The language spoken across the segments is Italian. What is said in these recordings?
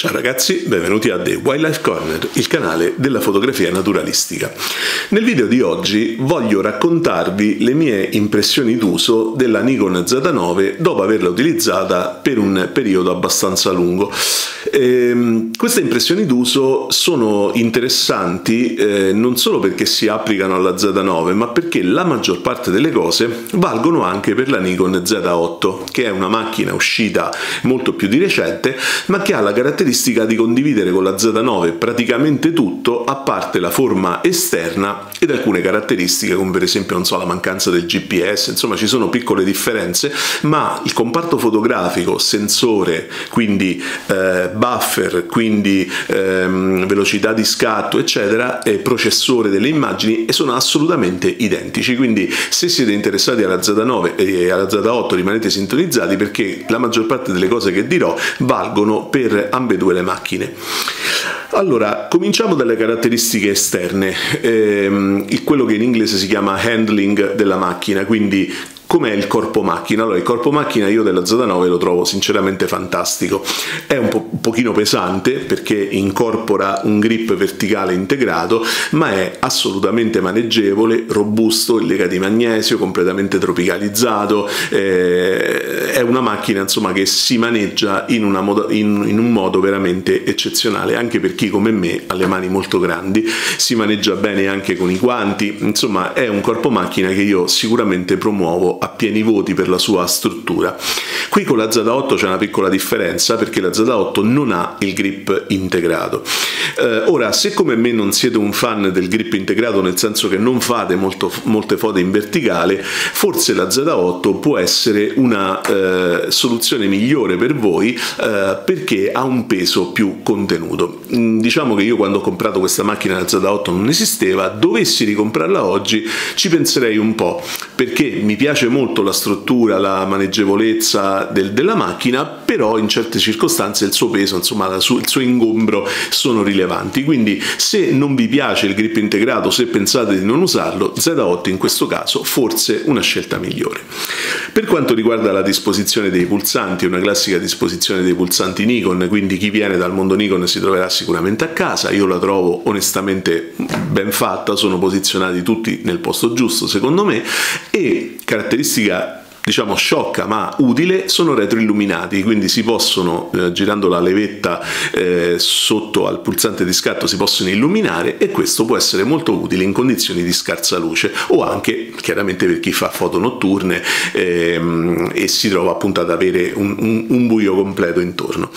Ciao ragazzi, benvenuti a The Wildlife Corner, il canale della fotografia naturalistica. Nel video di oggi voglio raccontarvi le mie impressioni d'uso della Nikon Z9 dopo averla utilizzata per un periodo abbastanza lungo. Queste impressioni d'uso sono interessanti non solo perché si applicano alla Z9, ma perché la maggior parte delle cose valgono anche per la Nikon Z8, che è una macchina uscita molto più di recente, ma che ha la caratteristica di condividere con la Z9 praticamente tutto, a parte la forma esterna ed alcune caratteristiche come per esempio, non so, la mancanza del GPS. Insomma, ci sono piccole differenze, ma il comparto fotografico, sensore, quindi buffer, quindi velocità di scatto, eccetera, e processore delle immagini sono assolutamente identici. Quindi se siete interessati alla Z9 e alla Z8 rimanete sintonizzati, perché la maggior parte delle cose che dirò valgono per ambedue le macchine. Allora, cominciamo dalle caratteristiche esterne, quello che in inglese si chiama handling della macchina, quindi com'è il corpo macchina? Allora, il corpo macchina io della Z9 lo trovo sinceramente fantastico. È un pochino pesante perché incorpora un grip verticale integrato, ma è assolutamente maneggevole, robusto, in lega di magnesio, completamente tropicalizzato. È una macchina, insomma, che si maneggia in un modo veramente eccezionale, anche per chi come me ha le mani molto grandi. Si maneggia bene anche con i guanti. Insomma, è un corpo macchina che io sicuramente promuovo a pieni voti per la sua struttura. Qui con la Z8 c'è una piccola differenza, perché la Z8 non ha il grip integrato. Ora, se come me non siete un fan del grip integrato, nel senso che non fate molte foto in verticale, forse la Z8 può essere una soluzione migliore per voi, perché ha un peso più contenuto. Diciamo che io, quando ho comprato questa macchina, la Z8 non esisteva. Dovessi ricomprarla oggi ci penserei un po', perché mi piace molto la struttura, la maneggevolezza della macchina, però in certe circostanze il suo peso, insomma il suo ingombro sono rilevanti. Quindi se non vi piace il grip integrato, se pensate di non usarlo, Z8 in questo caso forse una scelta migliore. Per quanto riguarda la disposizione dei pulsanti, è una classica disposizione dei pulsanti Nikon, quindi chi viene dal mondo Nikon si troverà sicuramente a casa. Io la trovo onestamente ben fatta, sono posizionati tutti nel posto giusto secondo me, e caratteristica diciamo sciocca ma utile, sono retroilluminati, quindi si possono, girando la levetta sotto al pulsante di scatto, si possono illuminare, e questo può essere molto utile in condizioni di scarsa luce, o anche chiaramente per chi fa foto notturne e si trova appunto ad avere un buio completo intorno.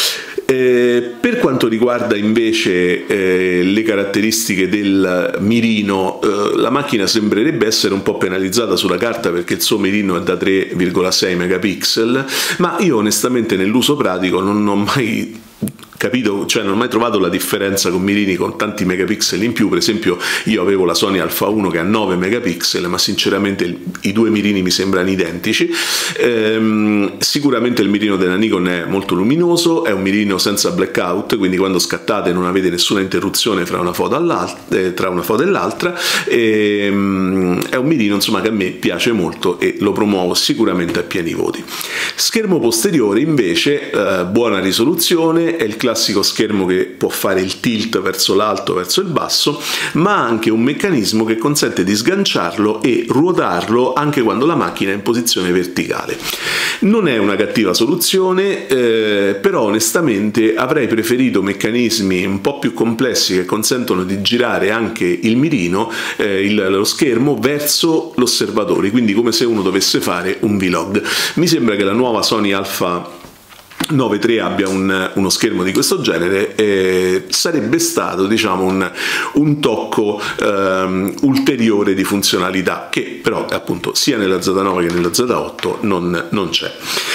Per quanto riguarda invece le caratteristiche del mirino, la macchina sembrerebbe essere un po' penalizzata sulla carta, perché il suo mirino è da 3,6 megapixel, ma io onestamente nell'uso pratico non ho mai capito, cioè non ho mai trovato la differenza con mirini con tanti megapixel in più. Per esempio io avevo la Sony Alpha 1 che ha 9 megapixel, ma sinceramente i due mirini mi sembrano identici. Sicuramente il mirino della Nikon è molto luminoso, è un mirino senza blackout, quindi quando scattate non avete nessuna interruzione tra una foto e l'altra. È un mirino, insomma, che a me piace molto e lo promuovo sicuramente a pieni voti. Schermo posteriore invece, buona risoluzione, è il classico schermo che può fare il tilt verso l'alto, verso il basso, ma ha anche un meccanismo che consente di sganciarlo e ruotarlo anche quando la macchina è in posizione verticale. Non è una cattiva soluzione, però onestamente avrei preferito meccanismi un po' più complessi che consentono di girare anche il mirino, lo schermo, verso l'osservatore, quindi come se uno dovesse fare un vlog. Mi sembra che la nuova Sony Alpha 9.3 abbia uno schermo di questo genere, sarebbe stato, diciamo, un tocco ulteriore di funzionalità, che però appunto sia nella Z9 che nella Z8 non c'è.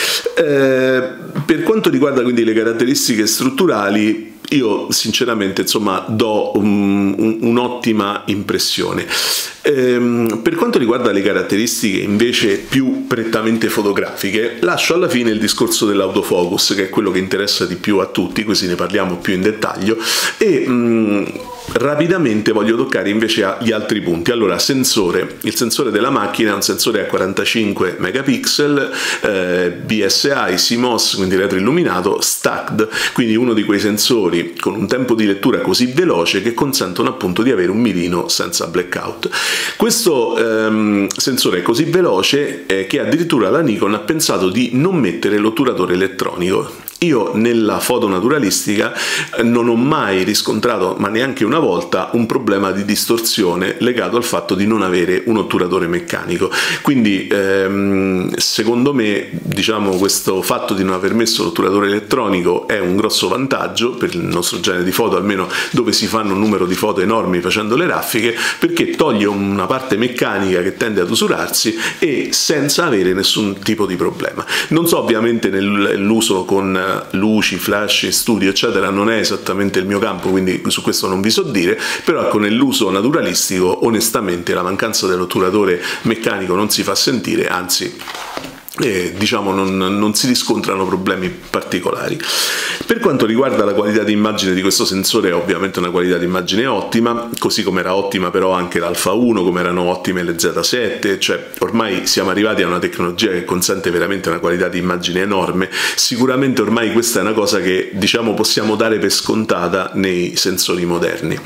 Per quanto riguarda quindi le caratteristiche strutturali, io sinceramente, insomma, do un'ottima impressione. Per quanto riguarda le caratteristiche invece più prettamente fotografiche, lascio alla fine il discorso dell'autofocus, che è quello che interessa di più a tutti, così ne parliamo più in dettaglio. E rapidamente voglio toccare invece gli altri punti. Allora, sensore. Il sensore della macchina è un sensore a 45 megapixel, BSI, CMOS, quindi retroilluminato, stacked, quindi uno di quei sensori con un tempo di lettura così veloce che consentono appunto di avere un mirino senza blackout. Questo sensore è così veloce che addirittura la Nikon ha pensato di non mettere l'otturatore elettronico. Io nella foto naturalistica non ho mai riscontrato, ma neanche una volta, un problema di distorsione legato al fatto di non avere un otturatore meccanico. Quindi secondo me, diciamo, questo fatto di non aver messo l'otturatore elettronico è un grosso vantaggio per il nostro genere di foto, almeno dove si fanno un numero di foto enormi facendo le raffiche, perché toglie una parte meccanica che tende ad usurarsi e senza avere nessun tipo di problema. Non so, ovviamente nell'uso con luci, flash, studio eccetera non è esattamente il mio campo, quindi su questo non vi so dire, però ecco, nell'uso naturalistico onestamente la mancanza dell'otturatore meccanico non si fa sentire, anzi diciamo non si riscontrano problemi particolari. Per quanto riguarda la qualità di immagine di questo sensore, è ovviamente una qualità di immagine ottima, così come era ottima però anche l'Alpha 1, come erano ottime le Z7, cioè ormai siamo arrivati a una tecnologia che consente veramente una qualità di immagine enorme. Sicuramente ormai questa è una cosa che, diciamo, possiamo dare per scontata nei sensori moderni.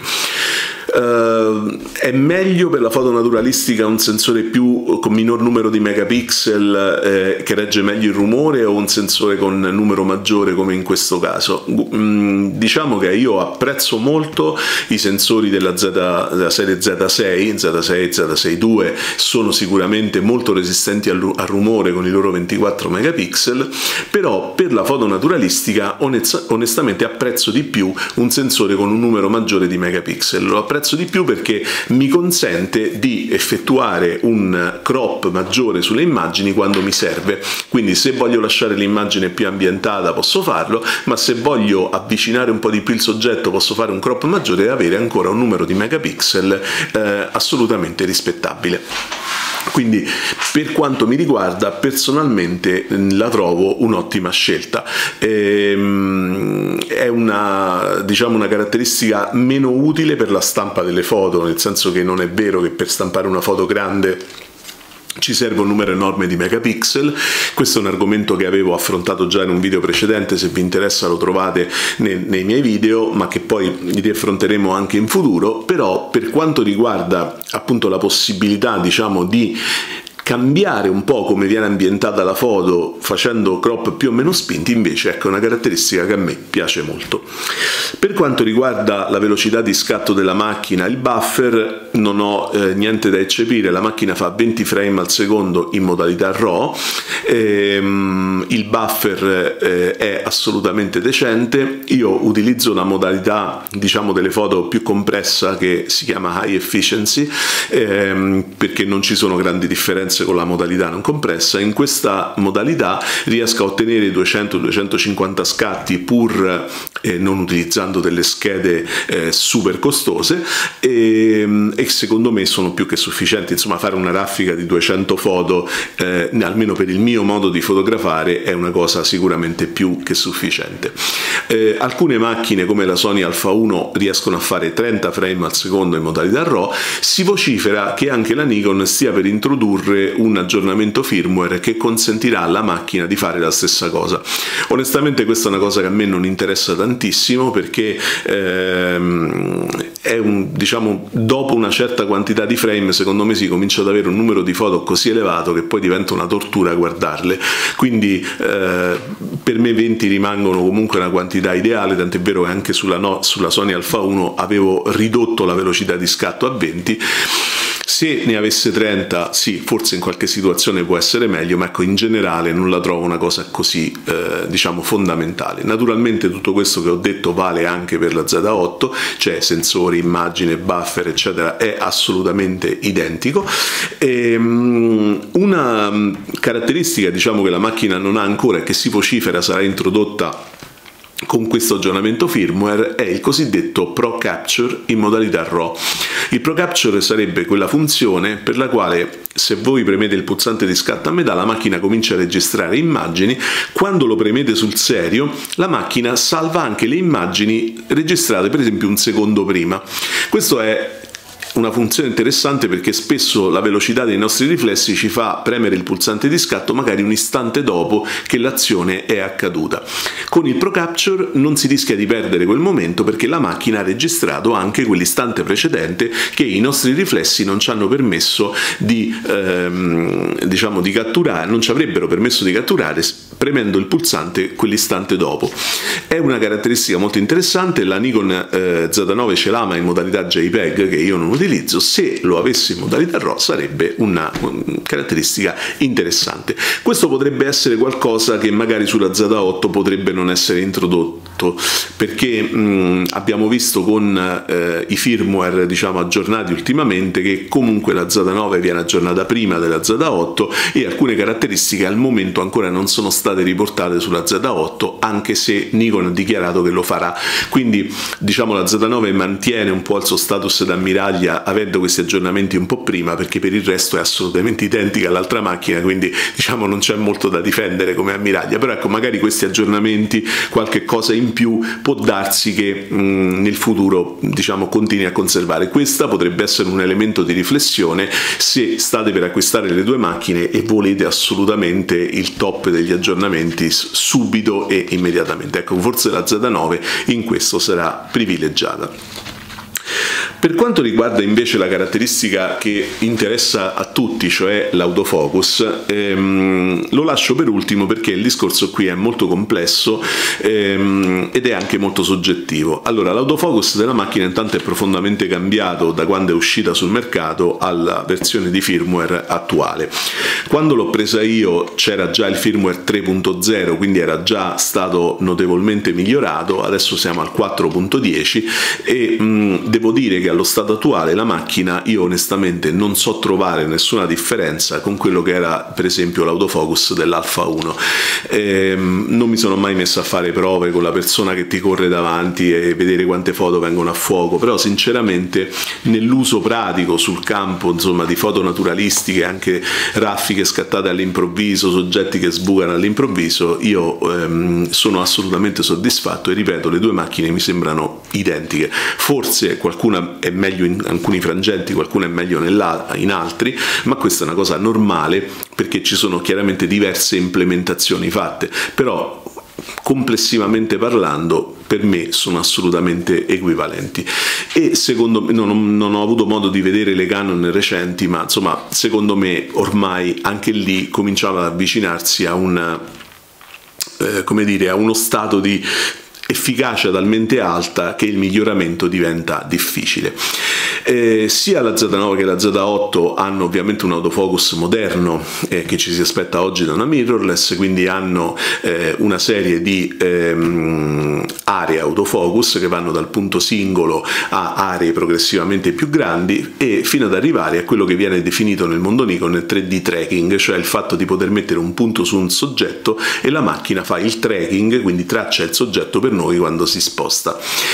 È meglio per la foto naturalistica un sensore con minor numero di megapixel che regge meglio il rumore, o un sensore con numero maggiore come in questo caso? Diciamo che io apprezzo molto i sensori della serie Z6, Z6 II, sono sicuramente molto resistenti al rumore con i loro 24 megapixel, però per la foto naturalistica onestamente apprezzo di più un sensore con un numero maggiore di megapixel. Lo apprezzo di più perché mi consente di effettuare un crop maggiore sulle immagini quando mi serve, quindi se voglio lasciare l'immagine più ambientata posso farlo, ma se voglio avvicinare un po' di più il soggetto posso fare un crop maggiore e avere ancora un numero di megapixel assolutamente rispettabile. Quindi per quanto mi riguarda personalmente la trovo un'ottima scelta. È diciamo una caratteristica meno utile per la stampa delle foto, nel senso che non è vero che per stampare una foto grande ci serve un numero enorme di megapixel. Questo è un argomento che avevo affrontato già in un video precedente, se vi interessa lo trovate nei miei video, ma che poi riaffronteremo anche in futuro. Però per quanto riguarda appunto la possibilità, diciamo, di cambiare un po' come viene ambientata la foto facendo crop più o meno spinti, invece ecco, è una caratteristica che a me piace molto. Per quanto riguarda la velocità di scatto della macchina, il buffer, non ho niente da eccepire, la macchina fa 20 frame al secondo in modalità RAW, il buffer è assolutamente decente. Io utilizzo una modalità, diciamo, delle foto più compressa che si chiama High Efficiency, perché non ci sono grandi differenze con la modalità non compressa. In questa modalità riesco a ottenere 200-250 scatti pur non utilizzando delle schede super costose, e secondo me sono più che sufficienti. Insomma, fare una raffica di 200 foto almeno per il mio modo di fotografare è una cosa sicuramente più che sufficiente. Alcune macchine come la Sony Alpha 1 riescono a fare 30 frame al secondo in modalità RAW. Si vocifera che anche la Nikon stia per introdurre un aggiornamento firmware che consentirà alla macchina di fare la stessa cosa. Onestamente questa è una cosa che a me non interessa tantissimo, perché diciamo, dopo una certa quantità di frame secondo me si comincia ad avere un numero di foto così elevato che poi diventa una tortura guardarle. Quindi per me 20 rimangono comunque una quantità ideale, tant'è vero che anche sulla Sony Alpha 1 avevo ridotto la velocità di scatto a 20. Se ne avesse 30, sì, forse in qualche situazione può essere meglio, ma ecco, in generale non la trovo una cosa così, diciamo, fondamentale. Naturalmente tutto questo che ho detto vale anche per la Z8, cioè sensori, immagine, buffer, eccetera, è assolutamente identico. Una caratteristica, diciamo, che la macchina non ha ancora e che si vocifera sarà introdotta con questo aggiornamento firmware è il cosiddetto Pro Capture in modalità RAW. Il Pro Capture sarebbe quella funzione per la quale, se voi premete il pulsante di scatto a metà, la macchina comincia a registrare immagini. Quando lo premete sul serio, la macchina salva anche le immagini registrate per esempio un secondo prima. Questo è una funzione interessante perché spesso la velocità dei nostri riflessi ci fa premere il pulsante di scatto magari un istante dopo che l'azione è accaduta. Con il Pro Capture non si rischia di perdere quel momento perché la macchina ha registrato anche quell'istante precedente che i nostri riflessi non ci hanno permesso di, diciamo, di catturare, non ci avrebbero permesso di catturare premendo il pulsante quell'istante dopo. È una caratteristica molto interessante, la Nikon Z9 ce l'ha ma in modalità JPEG che io non utilizzo. Se lo avessi in modalità RAW sarebbe una caratteristica interessante. Questo potrebbe essere qualcosa che magari sulla Z8 potrebbe non essere introdotto, perché abbiamo visto con i firmware, diciamo, aggiornati ultimamente che comunque la Z9 viene aggiornata prima della Z8 e alcune caratteristiche al momento ancora non sono state riportate sulla Z8, anche se Nikon ha dichiarato che lo farà. Quindi diciamo la Z9 mantiene un po' il suo status d'ammiraglia avendo questi aggiornamenti un po' prima, perché per il resto è assolutamente identica all'altra macchina, quindi diciamo non c'è molto da difendere come ammiraglia. Però ecco, magari questi aggiornamenti, qualche cosa in più può darsi che nel futuro, diciamo, continui a conservare. Questa potrebbe essere un elemento di riflessione se state per acquistare le due macchine e volete assolutamente il top degli aggiornamenti subito e immediatamente. Ecco, forse la Z9 in questo sarà privilegiata. Per quanto riguarda invece la caratteristica che interessa a tutti, cioè l'autofocus, lo lascio per ultimo perché il discorso qui è molto complesso ed è anche molto soggettivo. Allora, l'autofocus della macchina intanto è profondamente cambiato da quando è uscita sul mercato alla versione di firmware attuale. Quando l'ho presa io c'era già il firmware 3.0, quindi era già stato notevolmente migliorato. Adesso siamo al 4.10 e devo dire che allo stato attuale la macchina io onestamente non so trovare nessuna differenza con quello che era per esempio l'autofocus dell'Alpha 1. Non mi sono mai messo a fare prove con la persona che ti corre davanti e vedere quante foto vengono a fuoco, però sinceramente nell'uso pratico sul campo, insomma, di foto naturalistiche, anche raffiche scattate all'improvviso, soggetti che sbucano all'improvviso, io sono assolutamente soddisfatto e ripeto, le due macchine mi sembrano identiche. Forse qualcuna è meglio in alcuni frangenti, qualcuna è meglio in altri, ma questa è una cosa normale perché ci sono chiaramente diverse implementazioni fatte, però complessivamente parlando per me sono assolutamente equivalenti. E secondo me, non ho avuto modo di vedere le Canon recenti, ma insomma secondo me ormai anche lì cominciava ad avvicinarsi a come dire, a uno stato di efficacia talmente alta che il miglioramento diventa difficile. Sia la Z9 che la Z8 hanno ovviamente un autofocus moderno che ci si aspetta oggi da una mirrorless, quindi hanno una serie di aree autofocus che vanno dal punto singolo a aree progressivamente più grandi e fino ad arrivare a quello che viene definito nel mondo Nikon il 3D tracking, cioè il fatto di poter mettere un punto su un soggetto e la macchina fa il tracking, quindi traccia il soggetto per noi quando si sposta.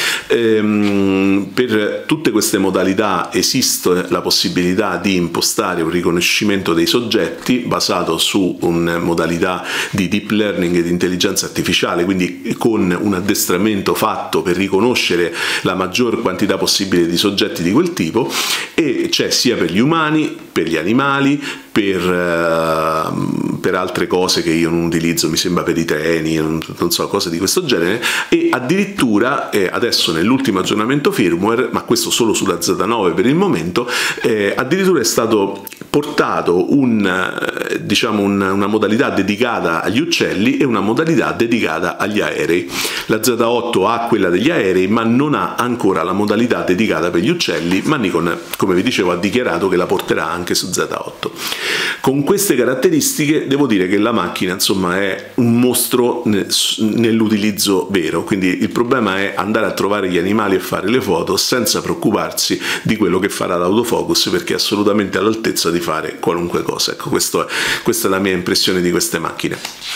Per tutte queste modalità esiste la possibilità di impostare un riconoscimento dei soggetti basato su una modalità di deep learning e di intelligenza artificiale, quindi con un addestramento fatto per riconoscere la maggior quantità possibile di soggetti di quel tipo, e c'è sia per gli umani, per gli animali, per altre cose che io non utilizzo, mi sembra per i treni, non so, cose di questo genere, e addirittura adesso nell'ultimo aggiornamento firmware, ma questo solo sulla Z9 per il momento, addirittura è stato portato diciamo una modalità dedicata agli uccelli e una modalità dedicata agli aerei. La Z8 ha quella degli aerei ma non ha ancora la modalità dedicata per gli uccelli, ma Nikon, come vi dicevo, ha dichiarato che la porterà anche su Z8. Con queste caratteristiche devo dire che la macchina insomma è un mostro nell'utilizzo vero, quindi il problema è andare a trovare gli animali e fare le foto senza preoccuparsi di quello che farà l'autofocus, perché è assolutamente all'altezza di fare qualunque cosa. Ecco, questa è la mia impressione di queste macchine.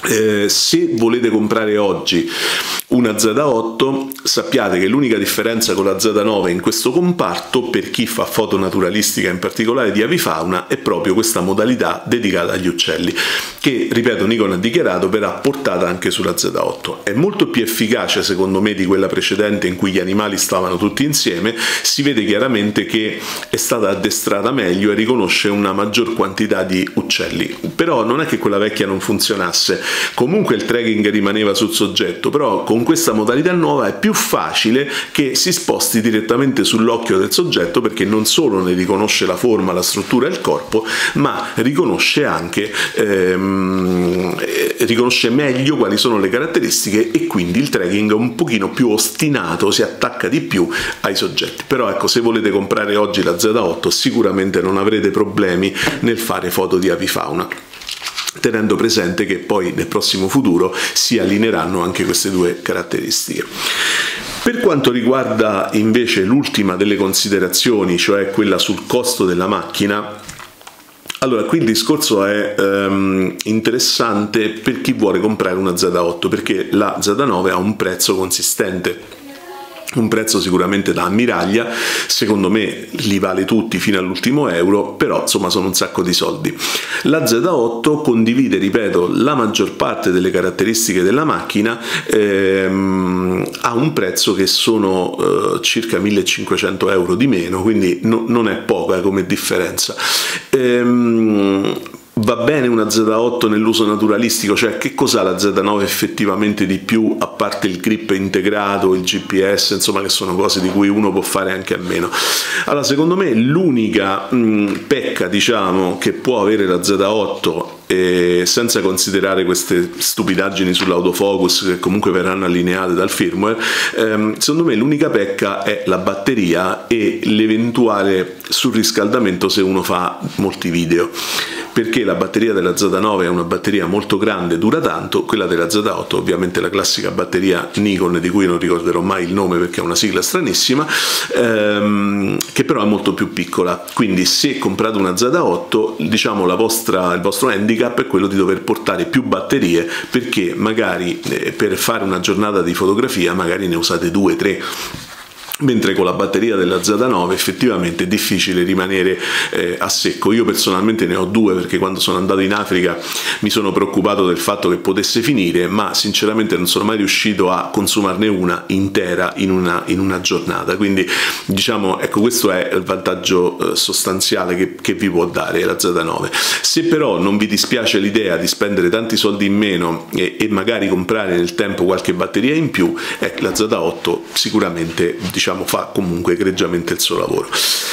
Se volete comprare oggi una Z8, sappiate che l'unica differenza con la Z9 in questo comparto, per chi fa foto naturalistica, in particolare di avifauna, è proprio questa modalità dedicata agli uccelli, che, ripeto, Nikon ha dichiarato verrà portata anche sulla Z8. È molto più efficace secondo me di quella precedente in cui gli animali stavano tutti insieme, si vede chiaramente che è stata addestrata meglio e riconosce una maggior quantità di uccelli. Però non è che quella vecchia non funzionasse, comunque il tracking rimaneva sul soggetto, però con questa modalità nuova è più facile che si sposti direttamente sull'occhio del soggetto, perché non solo ne riconosce la forma, la struttura e il corpo, ma riconosce anche riconosce meglio quali sono le caratteristiche, e quindi il tracking è un pochino più ostinato, si attacca di più ai soggetti. Però ecco, se volete comprare oggi la Z8 sicuramente non avrete problemi nel fare foto di avifauna, tenendo presente che poi nel prossimo futuro si allineeranno anche queste due caratteristiche. Per quanto riguarda invece l'ultima delle considerazioni, cioè quella sul costo della macchina, allora qui il discorso è interessante per chi vuole comprare una Z8, perché la Z9 ha un prezzo consistente, un prezzo sicuramente da ammiraglia, secondo me li vale tutti fino all'ultimo euro, però insomma sono un sacco di soldi. La Z8 condivide, ripeto, la maggior parte delle caratteristiche della macchina, ha un prezzo che sono circa 1500 euro di meno, quindi non è poca come differenza. Va bene una Z8 nell'uso naturalistico, cioè che cos'ha la Z9 effettivamente di più, a parte il grip integrato, il GPS, insomma, che sono cose di cui uno può fare anche a meno. Allora, secondo me l'unica pecca, diciamo, che può avere la Z8, senza considerare queste stupidaggini sull'autofocus che comunque verranno allineate dal firmware, secondo me l'unica pecca è la batteria e l'eventuale surriscaldamento se uno fa molti video, perché la batteria della Z9 è una batteria molto grande, dura tanto, quella della Z8 ovviamente la classica batteria Nikon, di cui non ricorderò mai il nome perché è una sigla stranissima, che però è molto più piccola. Quindi se comprate una Z8, diciamo il vostro handicap è quello di dover portare più batterie, perché magari per fare una giornata di fotografia magari ne usate 2-3, mentre con la batteria della Z9 effettivamente è difficile rimanere a secco. Io personalmente ne ho 2, perché quando sono andato in Africa mi sono preoccupato del fatto che potesse finire, ma sinceramente non sono mai riuscito a consumarne una intera in una giornata. Quindi diciamo, ecco, questo è il vantaggio sostanziale che vi può dare la Z9. Se però non vi dispiace l'idea di spendere tanti soldi in meno e magari comprare nel tempo qualche batteria in più, la Z8 sicuramente, diciamo, fa comunque egregiamente il suo lavoro.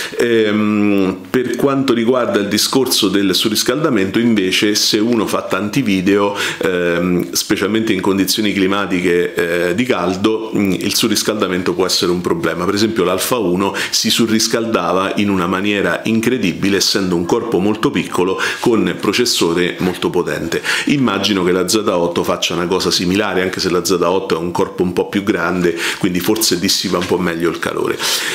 Per quanto riguarda il discorso del surriscaldamento, invece, se uno fa tanti video, specialmente in condizioni climatiche di caldo, il surriscaldamento può essere un problema. Per esempio l'Alpha 1 si surriscaldava in una maniera incredibile, essendo un corpo molto piccolo con processore molto potente. Immagino che la Z8 faccia una cosa similare, anche se la Z8 è un corpo un po' più grande, quindi forse dissipa un po' meglio il calore.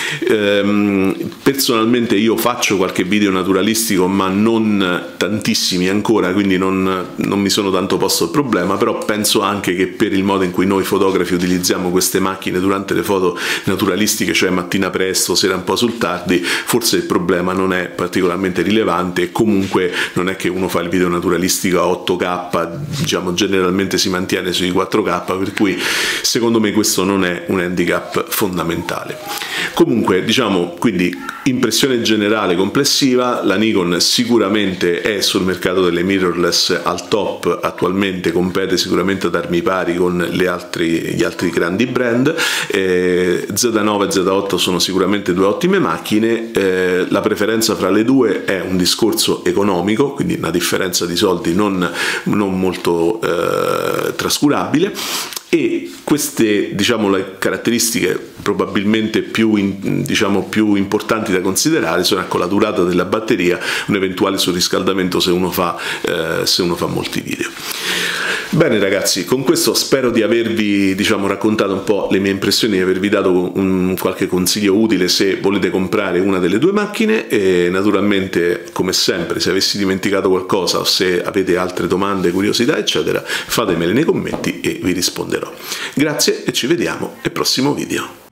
Personalmente io faccio qualche video naturalistico, ma non tantissimi ancora, quindi non mi sono tanto posto il problema, però penso anche che per il modo in cui noi fotografi utilizziamo queste macchine durante le foto naturalistiche, cioè mattina presto, sera un po' sul tardi, forse il problema non è particolarmente rilevante, e comunque non è che uno fa il video naturalistico a 8K, diciamo generalmente si mantiene sui 4K, per cui secondo me questo non è un handicap fondamentale. Comunque, diciamo, quindi impressione generale complessiva, la Nikon sicuramente è sul mercato delle mirrorless al top attualmente, compete sicuramente ad armi pari con gli altri grandi brand. Z9 e Z8 sono sicuramente due ottime macchine, la preferenza fra le due è un discorso economico, quindi una differenza di soldi non molto trascurabile, e queste, diciamo, le caratteristiche probabilmente più importanti da considerare sono, ecco, la durata della batteria, un eventuale surriscaldamento se uno fa molti video. Bene ragazzi, con questo spero di avervi raccontato un po' le mie impressioni, di avervi dato qualche consiglio utile se volete comprare una delle due macchine, e naturalmente come sempre se avessi dimenticato qualcosa o se avete altre domande, curiosità eccetera, fatemele nei commenti e vi risponderò. Grazie e ci vediamo al prossimo video.